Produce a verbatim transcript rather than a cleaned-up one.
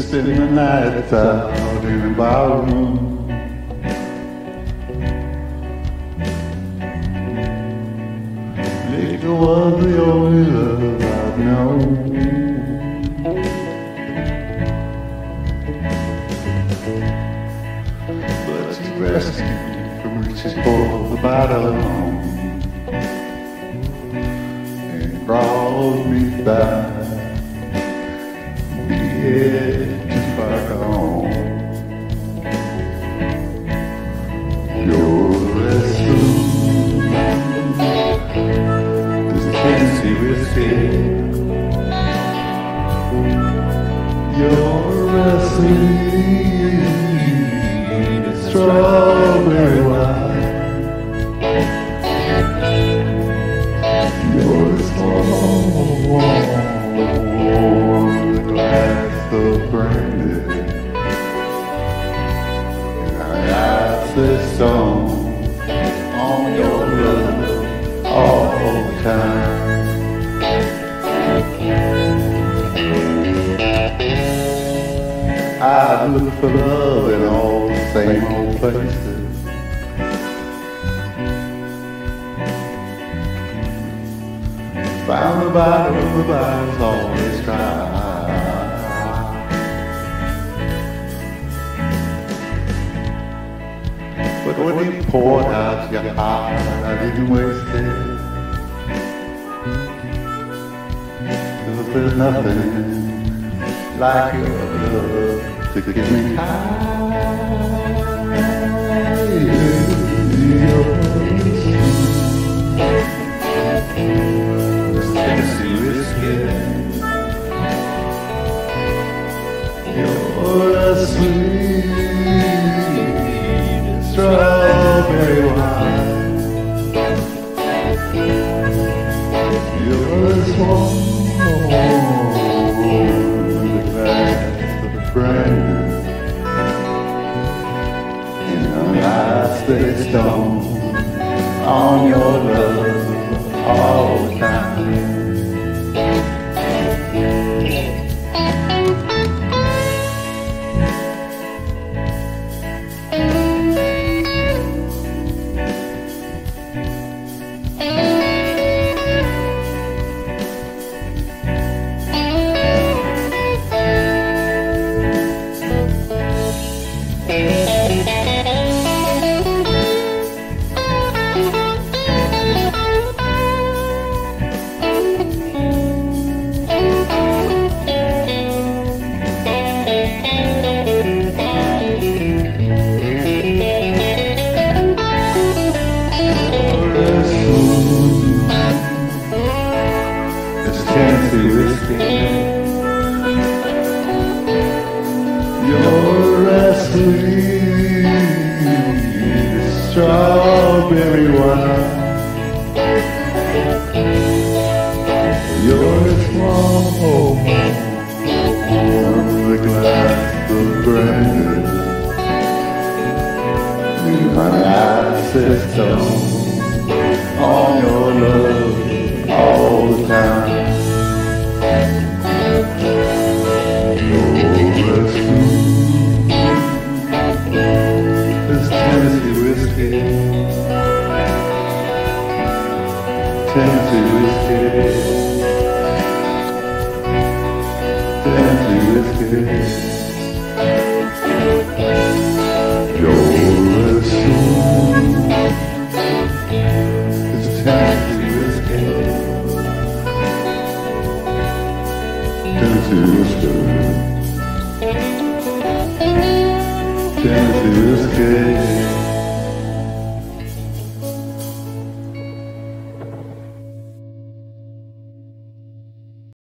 spend the nights out in a ballroom. Liquor was the only love I've known. But she rescued me from reaching for the bottom and brought me back. Be it too far gone. Your rescue, this Tennessee whiskey. Your rescue, this strawberry wine. Your small of brandy, and I got this song on your love all the time. I look for love in all the same old places. Found the bottom of the bottle's always dry. But when you poured out your heart, I didn't waste it. 'Cause there's nothing like your love to get me high. This Tennessee whiskey, you're a sweet strawberry wine. You're a small glass of brandy, and I stay stoned on your love all the time. Tennessee whiskey, you're as sweet as strawberry wine. You're as small from the glass of brandy, and my eyes set stone on your love all the time. This Tennessee whiskey, Tennessee whiskey, Tennessee whiskey.